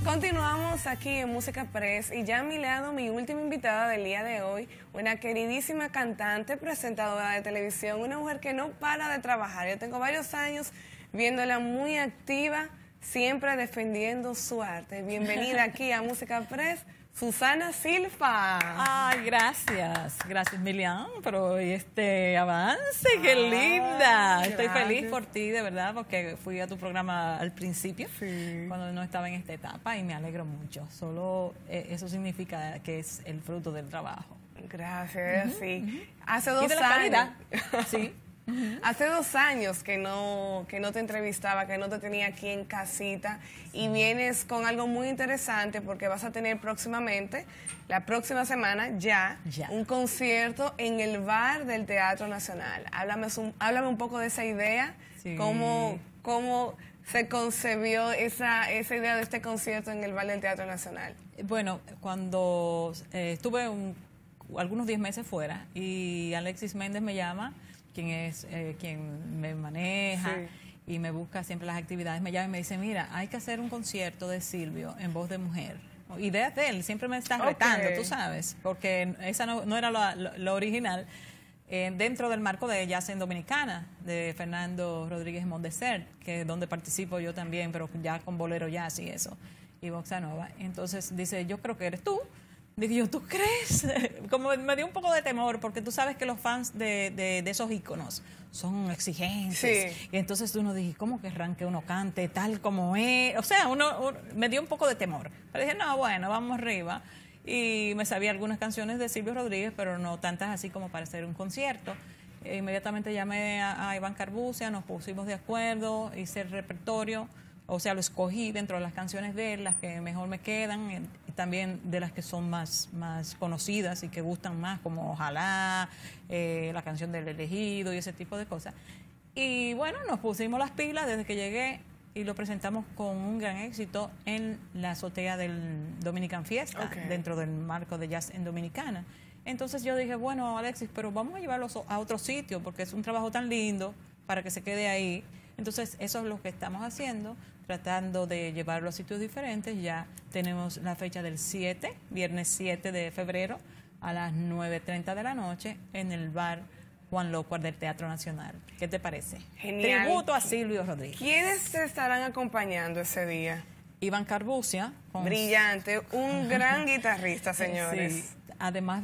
Continuamos aquí en Música Press y ya a mi lado mi última invitada del día de hoy, una queridísima cantante, presentadora de televisión, una mujer que no para de trabajar. Yo tengo varios años viéndola muy activa, siempre defendiendo su arte. Bienvenida aquí a Música Press, Susana Silva. Ay, gracias. Gracias, Milian, pero este avance, qué linda. Estoy feliz por ti, de verdad, porque fui a tu programa al principio, cuando no estaba en esta etapa, y me alegro mucho. Solo eso significa que es el fruto del trabajo. Gracias, sí. Hace 2 y de la años. calidad, sí. Hace 2 años que no te entrevistaba, que no te tenía aquí en casita, y vienes con algo muy interesante porque vas a tener próximamente, la próxima semana ya, un concierto en el bar del Teatro Nacional. Háblame un poco de esa idea, Sí. cómo se concebió esa idea de este concierto en el bar del Teatro Nacional. Bueno, cuando estuve algunos 10 meses fuera y Alexis Méndez me llama, quien me maneja y me busca siempre las actividades, me llama y me dice, mira, hay que hacer un concierto de Silvio en voz de mujer. Ideas de él, siempre me están retando, tú sabes, porque esa no era lo original. Dentro del marco de Jazz en Dominicana, de Fernando Rodríguez Mondesert, que es donde participo yo también, pero ya con bolero jazz y eso, y bossa nova. Entonces dice, yo creo que eres tú. Digo yo, ¿tú crees? Como me dio un poco de temor, porque tú sabes que los fans de esos íconos son exigentes. Sí. Y entonces uno dije, ¿cómo querrán que uno cante tal como es? O sea, me dio un poco de temor. Pero dije, no, bueno, vamos arriba. Y me sabía algunas canciones de Silvio Rodríguez, pero no tantas así como para hacer un concierto. Inmediatamente llamé a Iván Carbucia, nos pusimos de acuerdo, hice el repertorio. O sea, lo escogí dentro de las canciones de él, las que mejor me quedan, y también de las que son más conocidas y que gustan más, como Ojalá, la canción del elegido y ese tipo de cosas. Y bueno, nos pusimos las pilas desde que llegué y lo presentamos con un gran éxito en la azotea del Dominican Fiesta, dentro del marco de Jazz en Dominicana. Entonces yo dije, bueno, Alexis, pero vamos a llevarlo a otro sitio porque es un trabajo tan lindo para que se quede ahí. Entonces, eso es lo que estamos haciendo, tratando de llevarlo a sitios diferentes. Ya tenemos la fecha del 7, viernes 7 de febrero, a las 9:30 de la noche, en el bar Juan López del Teatro Nacional. ¿Qué te parece? Genial. Tributo a Silvio Rodríguez. ¿Quiénes te estarán acompañando ese día? Iván Carbucia. Brillante, un gran guitarrista, señores. Sí. Además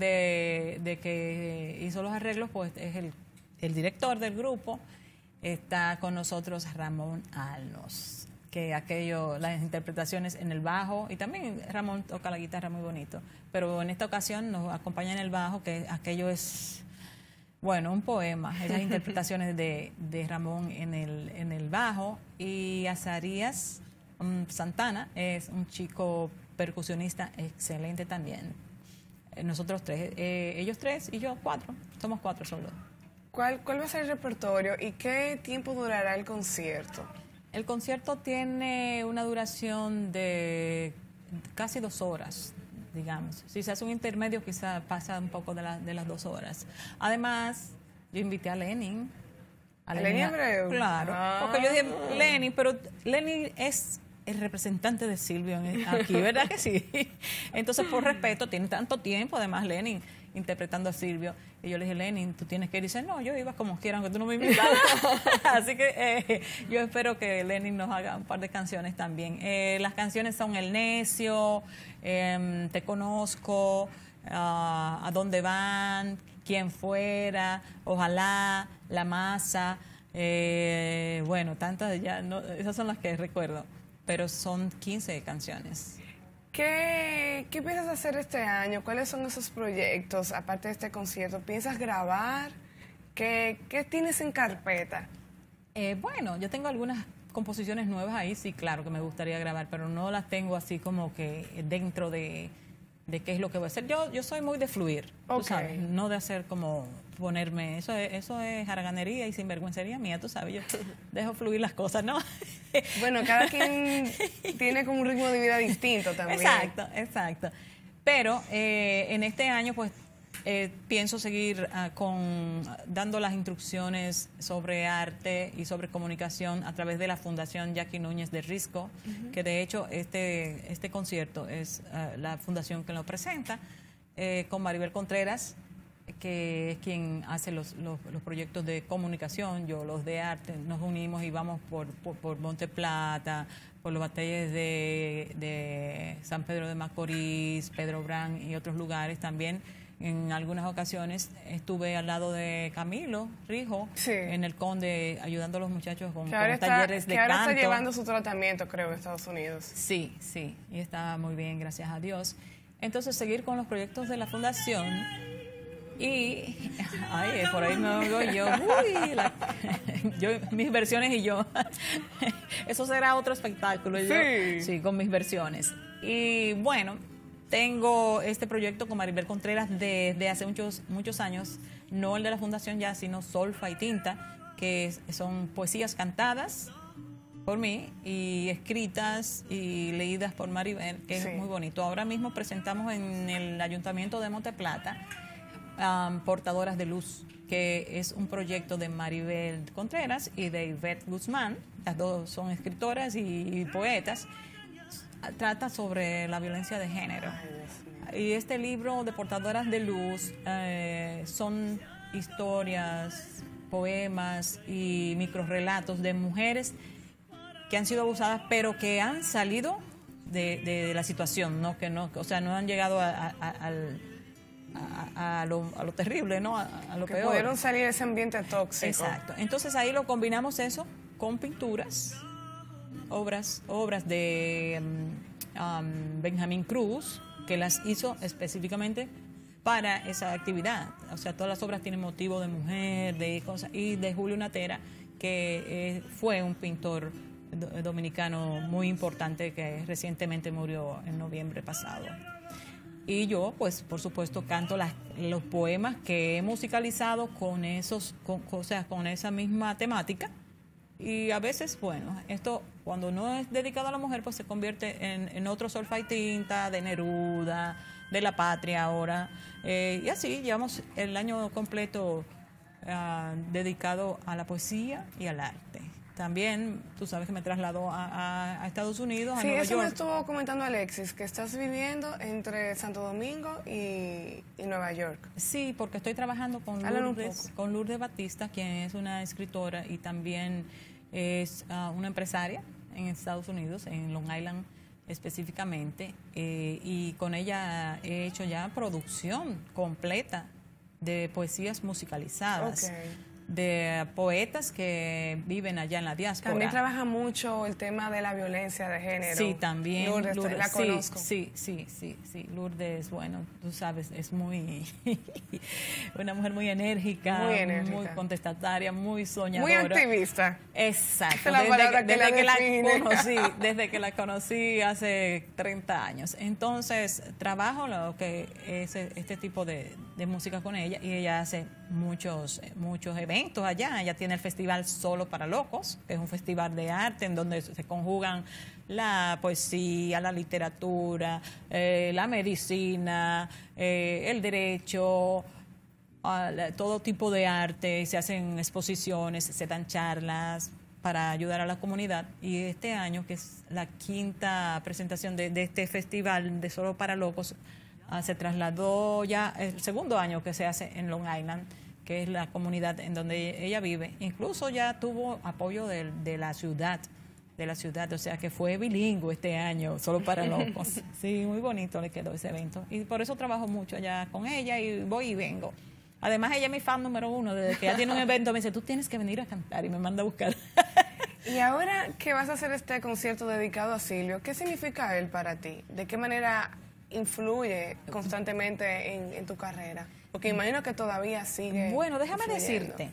de que hizo los arreglos, pues es el director del grupo. Está con nosotros Ramón Alnos, que las interpretaciones en el bajo, y también Ramón toca la guitarra muy bonito, pero en esta ocasión nos acompaña en el bajo, que aquello es, bueno, un poema, esas interpretaciones de Ramón en el bajo, y Azarías Santana es un chico percusionista excelente también. Nosotros 3, ellos 3 y yo 4, somos 4 solo. ¿Cuál va a ser el repertorio y qué tiempo durará el concierto? El concierto tiene una duración de casi 2 horas, digamos. Si se hace un intermedio, quizá pasa un poco de las 2 horas. Además, yo invité a Lenin. ¿A Lenin Abreu? Claro, porque yo dije Lenin, pero Lenin es el representante de Silvio aquí, ¿verdad que sí? Entonces, por respeto, tiene tanto tiempo, además, Lenin interpretando a Silvio. Y yo le dije, Lenin, tú tienes que ir. Y dice, no, yo iba como quieran, que tú no me invitas. Así que yo espero que Lenin nos haga un par de canciones también. Las canciones son El Necio, Te Conozco, A Dónde Van, Quién Fuera, Ojalá, La Masa. Bueno, tantas ya, no, esas son las que recuerdo. Pero son 15 canciones. ¿Qué piensas hacer este año? ¿Cuáles son esos proyectos, aparte de este concierto? ¿Piensas grabar? ¿Qué tienes en carpeta? Bueno, yo tengo algunas composiciones nuevas ahí, sí, claro que me gustaría grabar, pero no las tengo así como que dentro de qué es lo que voy a hacer. Yo soy muy de fluir, tú sabes, no de hacer como ponerme, eso es haraganería y sinvergüencería mía, tú sabes, yo dejo fluir las cosas, ¿no? Bueno, cada quien tiene como un ritmo de vida distinto también. Exacto. Pero en este año, pues, pienso seguir dando las instrucciones sobre arte y sobre comunicación a través de la Fundación Jackie Núñez de Risco, que de hecho este concierto es la fundación que lo presenta, con Maribel Contreras, que es quien hace los proyectos de comunicación, yo los de arte. Nos unimos y vamos por Monte Plata, por los batalles de San Pedro de Macorís, Pedro Brán y otros lugares también. En algunas ocasiones estuve al lado de Camilo Rijo, sí, en el Conde, ayudando a los muchachos con talleres de canto. Que ahora está llevando su tratamiento, creo, en Estados Unidos. Sí, sí, y está muy bien, gracias a Dios. Entonces, seguir con los proyectos de la Fundación y... Ay, por ahí me oigo yo. Uy, mis versiones y yo. Eso será otro espectáculo. Sí. Sí, con mis versiones. Y bueno... Tengo este proyecto con Maribel Contreras desde hace muchos años, no el de la Fundación ya, sino Solfa y Tinta, que son poesías cantadas por mí y escritas y leídas por Maribel, que es muy bonito. Ahora mismo presentamos en el Ayuntamiento de Monte Plata Portadoras de Luz, que es un proyecto de Maribel Contreras y de Ivette Guzmán. Las dos son escritoras y poetas. Trata sobre la violencia de género. Y este libro de Portadoras de Luz son historias, poemas y microrrelatos de mujeres que han sido abusadas, pero que han salido de la situación, ¿no? O sea, no han llegado a lo terrible, ¿no? A lo peor. Pudieron salir de ese ambiente tóxico. Exacto. Entonces ahí lo combinamos eso con pinturas, obras de Benjamín Cruz, que las hizo específicamente para esa actividad. O sea, todas las obras tienen motivo de mujer, de cosas, y de Julio Natera, que fue un pintor dominicano muy importante que recientemente murió en noviembre pasado. Y yo, pues, por supuesto, canto los poemas que he musicalizado con esa misma temática. Y a veces, bueno, esto cuando no es dedicado a la mujer, pues se convierte en otro Solfa y Tinta, de Neruda, de La Patria ahora. Y así llevamos el año completo dedicado a la poesía y al arte. También, tú sabes que me trasladó a Estados Unidos, a Nueva York. Sí, eso me estuvo comentando Alexis, que estás viviendo entre Santo Domingo y Nueva York. Sí, porque estoy trabajando con Lourdes Batista, quien es una escritora y también es una empresaria en Estados Unidos, en Long Island específicamente, y con ella he hecho ya producción completa de poesías musicalizadas. Okay. De poetas que viven allá en la diáspora. También trabaja mucho el tema de la violencia de género. Sí, también. Lourdes la conozco. Sí. Lourdes, bueno, tú sabes, es una mujer muy enérgica, muy contestataria, muy soñadora. Muy activista. Exacto. Esa es la palabra desde que la conocí hace 30 años. Entonces, trabajo lo que es este tipo de música con ella y ella hace muchos eventos allá. Ella tiene el Festival Solo para Locos, que es un festival de arte en donde se conjugan la poesía, la literatura, la medicina, el derecho, todo tipo de arte. Se hacen exposiciones, se dan charlas para ayudar a la comunidad. Y este año, que es la 5ª presentación de este festival de Solo para Locos, se trasladó ya el 2º año que se hace en Long Island, que es la comunidad en donde ella vive. Incluso ya tuvo apoyo de la ciudad, o sea que fue bilingüe este año, Solo para Locos. Sí, muy bonito le quedó ese evento. Y por eso trabajo mucho allá con ella y voy y vengo. Además, ella es mi fan número 1. Desde que ella tiene un evento me dice, tú tienes que venir a cantar, y me manda a buscar. Y ahora que vas a hacer este concierto dedicado a Silvio, ¿qué significa él para ti? ¿De qué manera influye constantemente en tu carrera? Porque imagino que todavía sigue. Bueno, déjame influyendo. decirte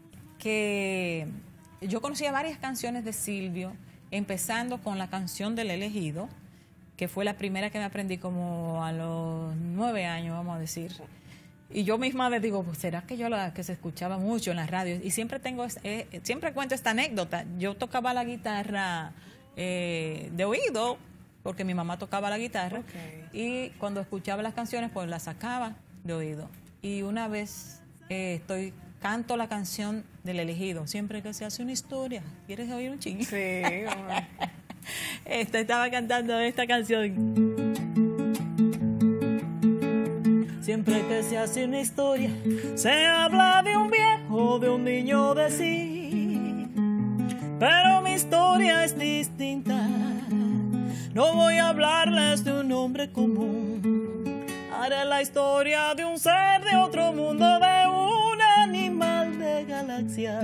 que yo conocía varias canciones de Silvio, empezando con la canción del Elegido, que fue la primera que me aprendí como a los 9 años, vamos a decir. Y yo misma me digo, pues, ¿será que yo que se escuchaba mucho en las radios? Y siempre siempre cuento esta anécdota. Yo tocaba la guitarra de oído, porque mi mamá tocaba la guitarra, y cuando escuchaba las canciones, pues las sacaba de oído. y una vez canto la canción del elegido, siempre que se hace una historia. ¿Quieres oír un chingo? Sí. Estaba cantando esta canción. Siempre que se hace una historia, se habla de un viejo, de un niño, de sí. Pero mi historia es distinta. No voy a hablarles de un hombre común. Haré la historia de un ser de otro mundo, de un animal de galaxia.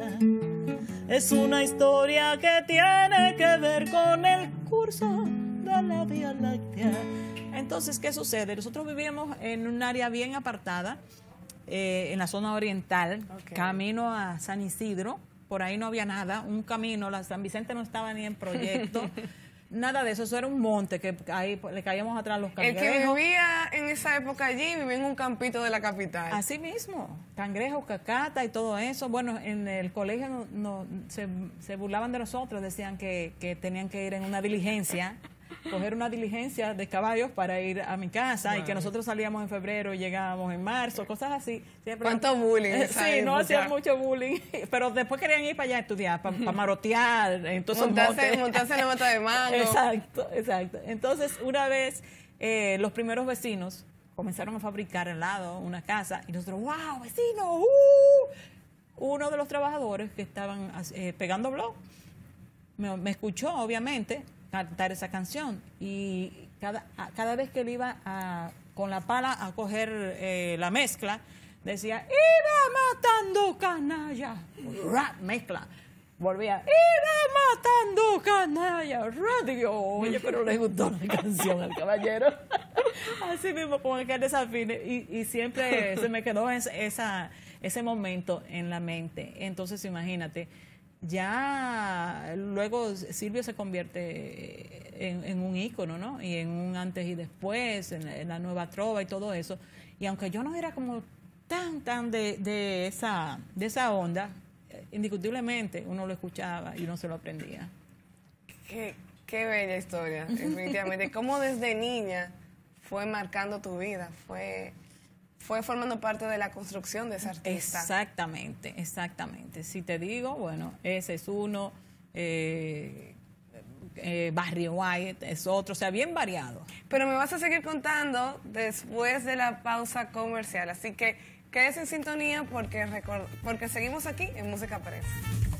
Es una historia que tiene que ver con el curso de la Vía Láctea. Entonces, ¿qué sucede? Nosotros vivíamos en un área bien apartada, en la zona oriental, camino a San Isidro. Por ahí no había nada, un camino, la San Vicente no estaba ni en proyecto. Nada de eso, eso era un monte que ahí le caíamos atrás los cangrejos. El que vivía en esa época allí vivía en un campito de la capital. Así mismo, cangrejos, cacata y todo eso. Bueno, en el colegio se burlaban de nosotros, decían que tenían que ir en una diligencia, coger una diligencia de caballos para ir a mi casa, y que nosotros salíamos en febrero y llegábamos en marzo, cosas así. Siempre, ¿cuánto bullying? Sí, no hacían mucho bullying, pero después querían ir para allá a estudiar, para marotear, entonces montarse en la mata de mango. Exacto. Entonces, una vez los primeros vecinos comenzaron a fabricar al lado una casa, y nosotros, ¡wow, vecino! Uno de los trabajadores que estaban pegando blog me escuchó, obviamente, cantar esa canción, y cada vez que él iba con la pala a coger la mezcla, decía, iba matando canalla, rap, mezcla, volvía, iba matando canalla, radio. Oye, pero le gustó la canción al caballero. Así mismo, con aquel desafine, y siempre se me quedó ese momento en la mente. Entonces, imagínate, ya luego Silvio se convierte en un ícono, ¿no? Y en un antes y después, en la nueva trova y todo eso. Y aunque yo no era como tan de esa onda, indiscutiblemente uno lo escuchaba y uno se lo aprendía. Qué bella historia, definitivamente. Cómo desde niña fue marcando tu vida, fue formando parte de la construcción de ese artista. Exactamente. Si te digo, bueno, ese es uno, Barry White es otro, o sea, bien variado. Pero me vas a seguir contando después de la pausa comercial, así que quédese en sintonía porque seguimos aquí en Música Press.